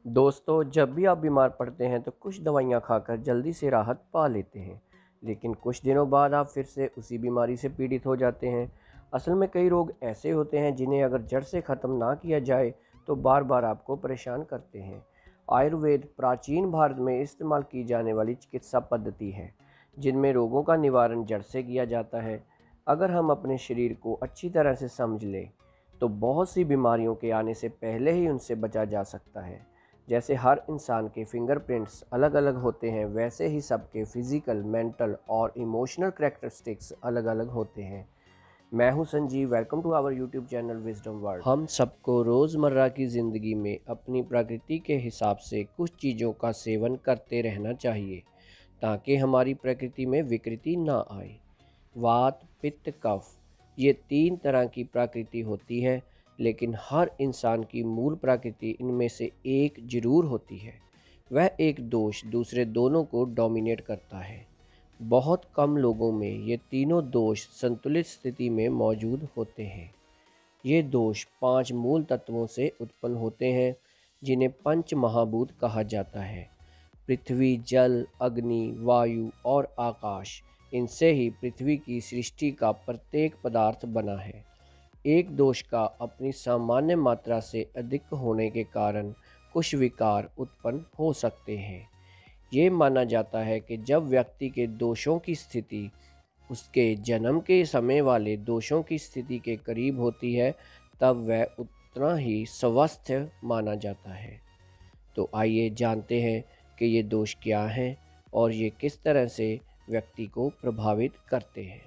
दोस्तों, जब भी आप बीमार पड़ते हैं तो कुछ दवाइयाँ खाकर जल्दी से राहत पा लेते हैं, लेकिन कुछ दिनों बाद आप फिर से उसी बीमारी से पीड़ित हो जाते हैं। असल में कई रोग ऐसे होते हैं जिन्हें अगर जड़ से ख़त्म ना किया जाए तो बार बार आपको परेशान करते हैं। आयुर्वेद प्राचीन भारत में इस्तेमाल की जाने वाली चिकित्सा पद्धति है, जिनमें रोगों का निवारण जड़ से किया जाता है। अगर हम अपने शरीर को अच्छी तरह से समझ लें, तो बहुत सी बीमारियों के आने से पहले ही उनसे बचा जा सकता है। जैसे हर इंसान के फिंगरप्रिंट्स अलग अलग होते हैं, वैसे ही सबके फिजिकल, मेंटल और इमोशनल कैरेक्टरिस्टिक्स अलग अलग होते हैं। मैं हूं Sanjeev, welcome to our YouTube channel wisdom world. हम सबको रोज़मर्रा की ज़िंदगी में अपनी प्रकृति के हिसाब से कुछ चीज़ों का सेवन करते रहना चाहिए, ताकि हमारी प्रकृति में विकृति ना आए। वात, पित्त, कफ, ये तीन तरह की प्रकृति होती है, लेकिन हर इंसान की मूल प्रकृति इनमें से एक जरूर होती है। वह एक दोष दूसरे दोनों को डोमिनेट करता है। बहुत कम लोगों में ये तीनों दोष संतुलित स्थिति में मौजूद होते हैं। ये दोष 5 मूल तत्वों से उत्पन्न होते हैं, जिन्हें पंच महाभूत कहा जाता है। पृथ्वी, जल, अग्नि, वायु और आकाश, इनसे ही पृथ्वी की सृष्टि का प्रत्येक पदार्थ बना है। एक दोष का अपनी सामान्य मात्रा से अधिक होने के कारण कुछ विकार उत्पन्न हो सकते हैं। ये माना जाता है कि जब व्यक्ति के दोषों की स्थिति उसके जन्म के समय वाले दोषों की स्थिति के करीब होती है, तब वह उतना ही स्वस्थ माना जाता है। तो आइए जानते हैं कि ये दोष क्या हैं और ये किस तरह से व्यक्ति को प्रभावित करते हैं।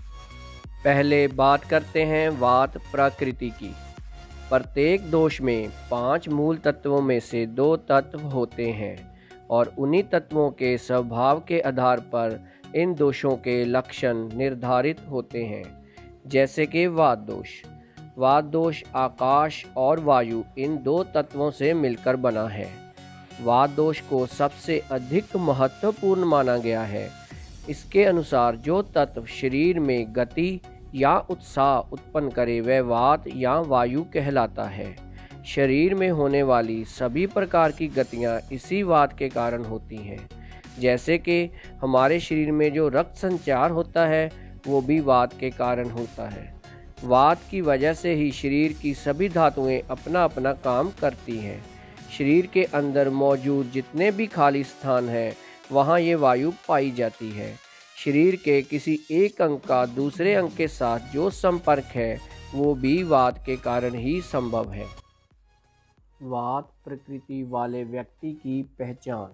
पहले बात करते हैं वात प्रकृति की। प्रत्येक दोष में 5 मूल तत्वों में से 2 तत्व होते हैं, और उन्हीं तत्वों के स्वभाव के आधार पर इन दोषों के लक्षण निर्धारित होते हैं। जैसे कि वात दोष। वात दोष आकाश और वायु, इन 2 तत्वों से मिलकर बना है। वात दोष को सबसे अधिक महत्वपूर्ण माना गया है। इसके अनुसार जो तत्व शरीर में गति या उत्साह उत्पन्न करे वह वात या वायु कहलाता है। शरीर में होने वाली सभी प्रकार की गतियाँ इसी वात के कारण होती हैं। जैसे कि हमारे शरीर में जो रक्त संचार होता है, वो भी वात के कारण होता है। वात की वजह से ही शरीर की सभी धातुएं अपना अपना काम करती हैं। शरीर के अंदर मौजूद जितने भी खाली स्थान हैं, वहाँ ये वायु पाई जाती है। शरीर के किसी एक अंग का दूसरे अंग के साथ जो संपर्क है, वो भी वात के कारण ही संभव है। वात प्रकृति वाले व्यक्ति की पहचान।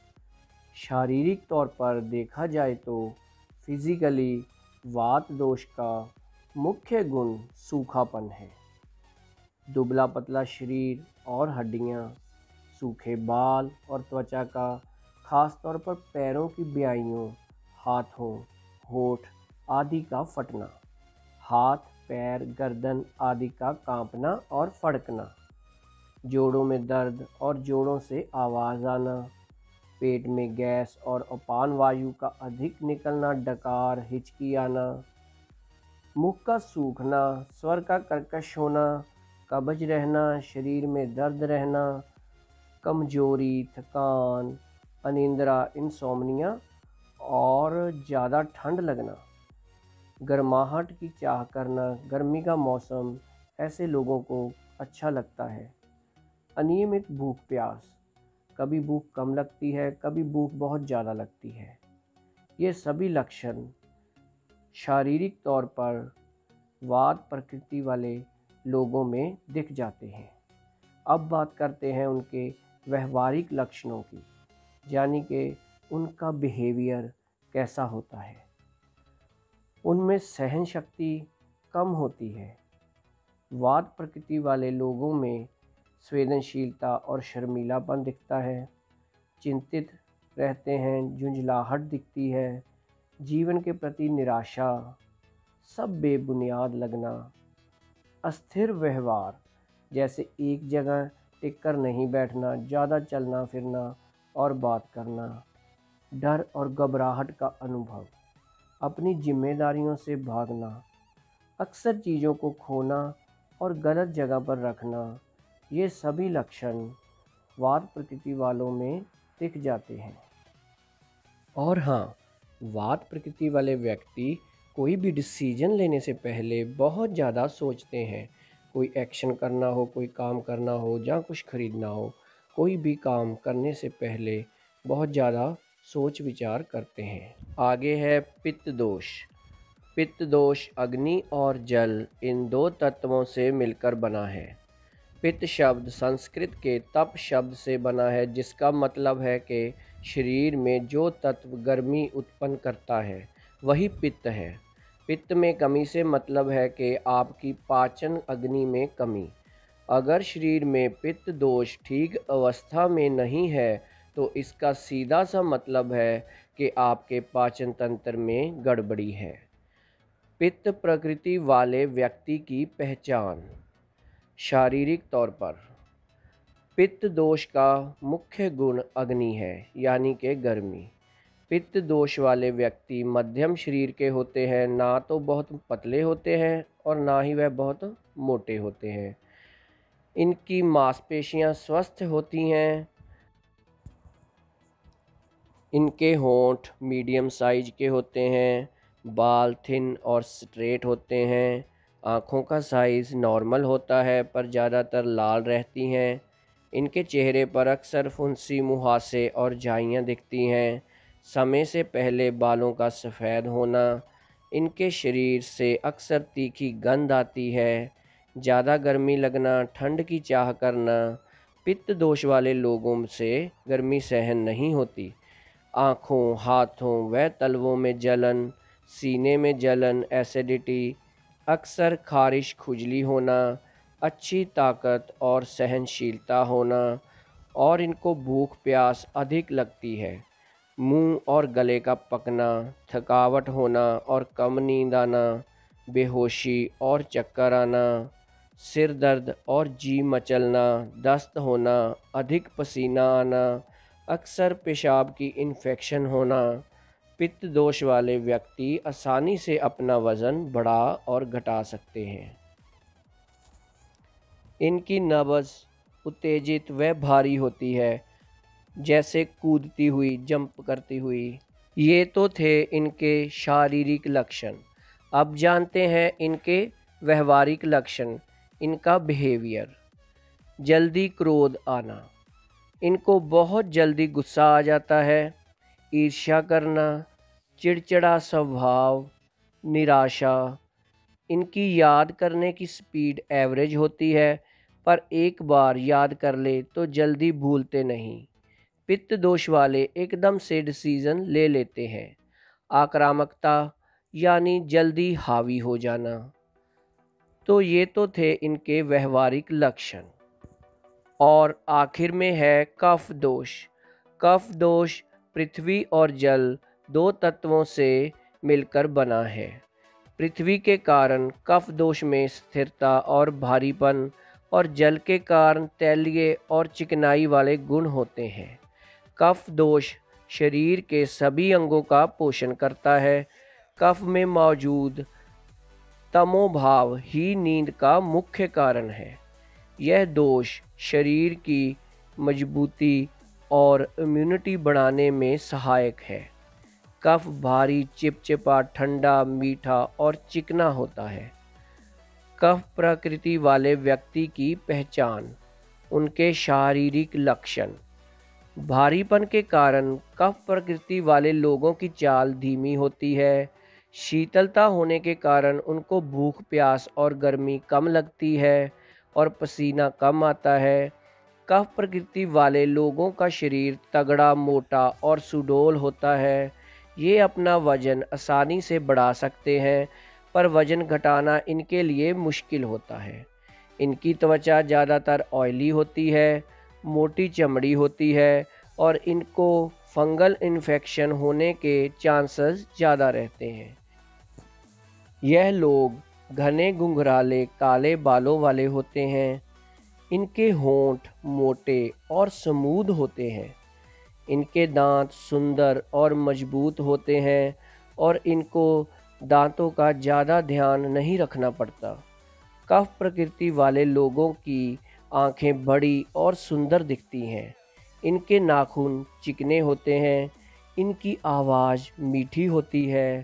शारीरिक तौर पर देखा जाए तो फिजिकली वात दोष का मुख्य गुण सूखापन है। दुबला पतला शरीर और हड्डियाँ, सूखे बाल और त्वचा का, खास तौर पर पैरों की ब्याइयों, हाथों, होठ आदि का फटना, हाथ, पैर, गर्दन आदि का कांपना और फड़कना, जोड़ों में दर्द और जोड़ों से आवाज़ आना, पेट में गैस और अपान वायु का अधिक निकलना, डकार, हिचकी आना, मुख का सूखना, स्वर का कर्कश होना, कब्ज रहना, शरीर में दर्द रहना, कमजोरी, थकान, अनिंद्रा, इंसोम्निया और ज़्यादा ठंड लगना, गर्माहट की चाह करना, गर्मी का मौसम ऐसे लोगों को अच्छा लगता है। अनियमित भूख प्यास, कभी भूख कम लगती है, कभी भूख बहुत ज़्यादा लगती है। ये सभी लक्षण शारीरिक तौर पर वात प्रकृति वाले लोगों में दिख जाते हैं। अब बात करते हैं उनके व्यवहारिक लक्षणों की, यानी कि उनका बिहेवियर कैसा होता है। उनमें सहन शक्ति कम होती है। वात प्रकृति वाले लोगों में संवेदनशीलता और शर्मीलापन दिखता है, चिंतित रहते हैं, झुंझलाहट दिखती है, जीवन के प्रति निराशा, सब बेबुनियाद लगना, अस्थिर व्यवहार, जैसे एक जगह टिककर नहीं बैठना, ज़्यादा चलना फिरना और बात करना, डर और घबराहट का अनुभव, अपनी जिम्मेदारियों से भागना, अक्सर चीज़ों को खोना और गलत जगह पर रखना, ये सभी लक्षण वात प्रकृति वालों में दिख जाते हैं। और हाँ, वात प्रकृति वाले व्यक्ति कोई भी डिसीजन लेने से पहले बहुत ज़्यादा सोचते हैं। कोई एक्शन करना हो, कोई काम करना हो या कुछ खरीदना हो, कोई भी काम करने से पहले बहुत ज़्यादा सोच विचार करते हैं। आगे है पित्त दोष। पित्त दोष अग्नि और जल इन दो तत्वों से मिलकर बना है। पित्त शब्द संस्कृत के तप शब्द से बना है, जिसका मतलब है कि शरीर में जो तत्व गर्मी उत्पन्न करता है वही पित्त है। पित्त में कमी से मतलब है कि आपकी पाचन अग्नि में कमी। अगर शरीर में पित्त दोष ठीक अवस्था में नहीं है तो इसका सीधा सा मतलब है कि आपके पाचन तंत्र में गड़बड़ी है। पित्त प्रकृति वाले व्यक्ति की पहचान। शारीरिक तौर पर पित्त दोष का मुख्य गुण अग्नि है, यानी कि गर्मी। पित्त दोष वाले व्यक्ति मध्यम शरीर के होते हैं, ना तो बहुत पतले होते हैं और ना ही वह बहुत मोटे होते हैं। इनकी मांसपेशियां स्वस्थ होती हैं। इनके होंठ मीडियम साइज के होते हैं, बाल थिन और स्ट्रेट होते हैं। आँखों का साइज़ नॉर्मल होता है पर ज़्यादातर लाल रहती हैं। इनके चेहरे पर अक्सर फुंसी, मुहासे और झाइयाँ दिखती हैं। समय से पहले बालों का सफ़ेद होना। इनके शरीर से अक्सर तीखी गंध आती है। ज़्यादा गर्मी लगना, ठंड की चाह करना। पित्त दोष वाले लोगों से गर्मी सहन नहीं होती। आँखों, हाथों व तलवों में जलन, सीने में जलन, एसिडिटी, अक्सर खारिश, खुजली होना, अच्छी ताकत और सहनशीलता होना, और इनको भूख प्यास अधिक लगती है। मुंह और गले का पकना, थकावट होना और कम नींद आना, बेहोशी और चक्कर आना, सिर दर्द और जी मचलना, दस्त होना, अधिक पसीना आना, अक्सर पेशाब की इन्फेक्शन होना। पित्त दोष वाले व्यक्ति आसानी से अपना वज़न बढ़ा और घटा सकते हैं। इनकी नब्ज़ उत्तेजित व भारी होती है, जैसे कूदती हुई, जंप करती हुई। ये तो थे इनके शारीरिक लक्षण। अब जानते हैं इनके व्यवहारिक लक्षण, इनका बिहेवियर। जल्दी क्रोध आना, इनको बहुत जल्दी गुस्सा आ जाता है। ईर्ष्या करना, चिड़चिड़ा स्वभाव, निराशा। इनकी याद करने की स्पीड एवरेज होती है, पर एक बार याद कर ले तो जल्दी भूलते नहीं। पित्त दोष वाले एकदम से डिसीज़न ले लेते हैं। आक्रामकता यानी जल्दी हावी हो जाना। तो ये तो थे इनके व्यवहारिक लक्षण। और आखिर में है कफ दोष। कफ दोष पृथ्वी और जल दो तत्वों से मिलकर बना है। पृथ्वी के कारण कफ दोष में स्थिरता और भारीपन, और जल के कारण तैलीय और चिकनाई वाले गुण होते हैं। कफ दोष शरीर के सभी अंगों का पोषण करता है। कफ में मौजूद तमोभाव ही नींद का मुख्य कारण है। यह दोष शरीर की मजबूती और इम्यूनिटी बढ़ाने में सहायक है। कफ भारी, चिपचिपा, ठंडा, मीठा और चिकना होता है। कफ प्रकृति वाले व्यक्ति की पहचान। उनके शारीरिक लक्षण। भारीपन के कारण कफ प्रकृति वाले लोगों की चाल धीमी होती है। शीतलता होने के कारण उनको भूख प्यास और गर्मी कम लगती है और पसीना कम आता है। कफ प्रकृति वाले लोगों का शरीर तगड़ा, मोटा और सुडौल होता है। ये अपना वजन आसानी से बढ़ा सकते हैं, पर वजन घटाना इनके लिए मुश्किल होता है। इनकी त्वचा ज़्यादातर ऑयली होती है, मोटी चमड़ी होती है और इनको फंगल इन्फेक्शन होने के चांसेस ज़्यादा रहते हैं। यह लोग घने घुंघराले काले बालों वाले होते हैं। इनके होंठ मोटे और स्मूथ होते हैं। इनके दांत सुंदर और मजबूत होते हैं और इनको दांतों का ज़्यादा ध्यान नहीं रखना पड़ता। कफ प्रकृति वाले लोगों की आँखें बड़ी और सुंदर दिखती हैं। इनके नाखून चिकने होते हैं। इनकी आवाज़ मीठी होती है।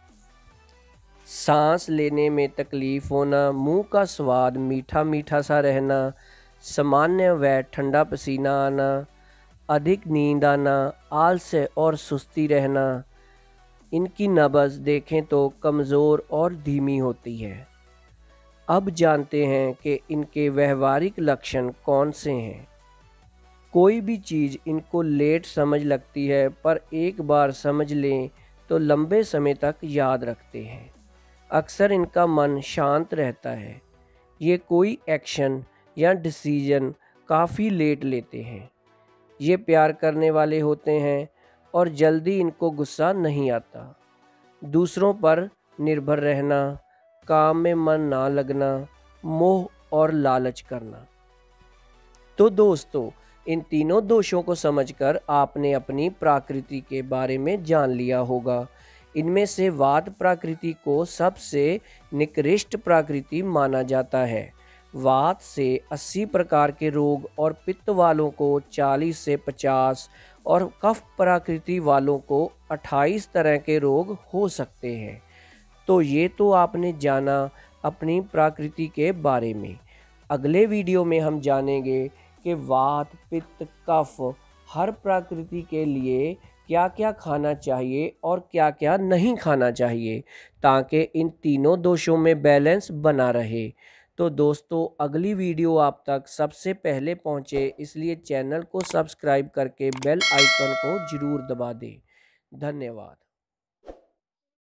सांस लेने में तकलीफ़ होना, मुंह का स्वाद मीठा मीठा सा रहना, सामान्य व ठंडा पसीना आना, अधिक नींद आना, आलस्य और सुस्ती रहना। इनकी नब्ज़ देखें तो कमज़ोर और धीमी होती है। अब जानते हैं कि इनके व्यवहारिक लक्षण कौन से हैं। कोई भी चीज़ इनको लेट समझ लगती है, पर एक बार समझ लें तो लंबे समय तक याद रखते हैं। अक्सर इनका मन शांत रहता है। ये कोई एक्शन या डिसीजन काफ़ी लेट लेते हैं। ये प्यार करने वाले होते हैं और जल्दी इनको गुस्सा नहीं आता। दूसरों पर निर्भर रहना, काम में मन ना लगना, मोह और लालच करना। तो दोस्तों, इन तीनों दोषों को समझकर आपने अपनी प्रकृति के बारे में जान लिया होगा। इनमें से वात प्रकृति को सबसे निकृष्ट प्रकृति माना जाता है। वात से 80 प्रकार के रोग और पित्त वालों को 40 से 50 और कफ प्रकृति वालों को 28 तरह के रोग हो सकते हैं। तो ये तो आपने जाना अपनी प्रकृति के बारे में। अगले वीडियो में हम जानेंगे कि वात, पित्त, कफ हर प्रकृति के लिए क्या क्या खाना चाहिए और क्या क्या नहीं खाना चाहिए, ताकि इन तीनों दोषों में बैलेंस बना रहे। तो दोस्तों, अगली वीडियो आप तक सबसे पहले पहुंचे, इसलिए चैनल को सब्सक्राइब करके बेल आइकन को ज़रूर दबा दें। धन्यवाद।